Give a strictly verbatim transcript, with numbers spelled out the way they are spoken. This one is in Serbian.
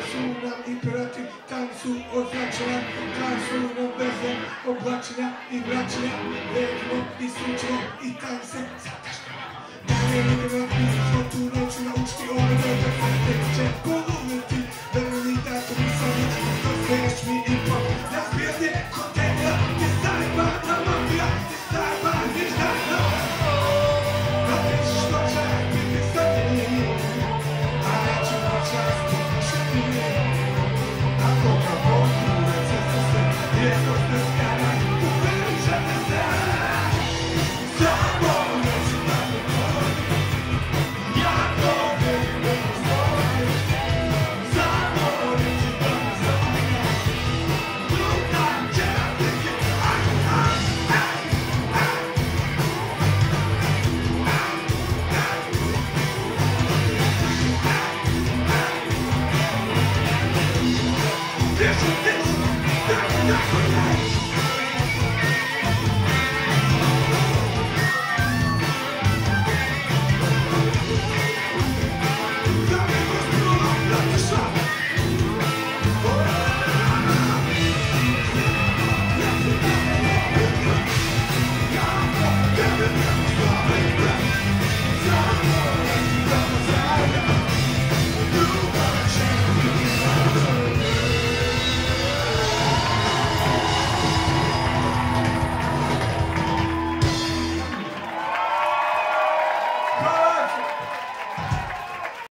su nam imperativ, tam su označena, tam su nam veze, oblačenja i vraćenja, vedimo i sučimo i tam se zatašnjava. Da ne idemo na životu noću naučiti ono da te će polumiti.